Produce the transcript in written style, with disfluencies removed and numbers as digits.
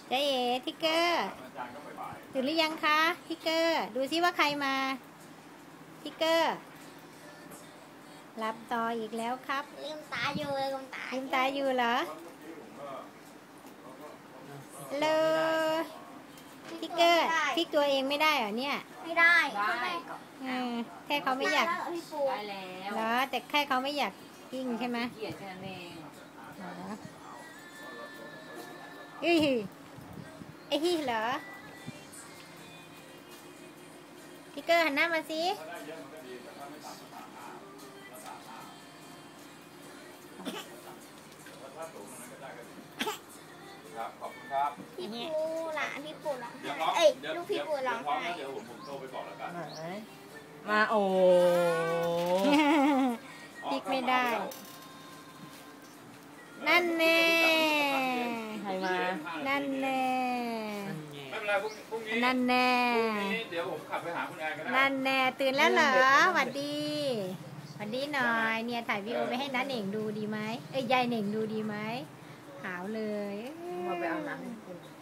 จ๊เอ๋ทิกเกอร์ตื่นหรือยังคะทิกเกอร์ดูซิว่าใครมาทิกเกอร์หลับต่ออีกแล้วครับลืมตาอยู่ลืมตาอยู่เหรอเลยทิกเกอร์ทิกตัวเองไม่ได้เหรอเนี่ยไม่ได้แค่เขาไม่อยากได้แล้วเหรอแต่แค่เขาไม่อยากกิ้งใช่ไหมเกียดแค่นั้นเองไอ้ฮีเหรอทิกเกอร์หันหน้ามาสิขอบคุณครับพี่ปูล่ะพี่ปูล่ะลูกพี่ปูร้องไห้เดี๋ยวผมโทรไปบอกแล้วกันมาโอ้ทิกไม่ได้นั่นแน่ใครมานั่นแน่ไม่เป็นไรพรุ่งนี้นั่นแน่เดี๋ยวผมขับไปหาคุณแอนก็ได้นั่นแน่ตื่นแล้วเหรอหวัดดีหน่อยเนี่ยถ่ายวิดีโอไปให้น้าเหน่งดูดีไหมยายเหน่งดูดีไหมขาวเลยมาไปเอาน้ำ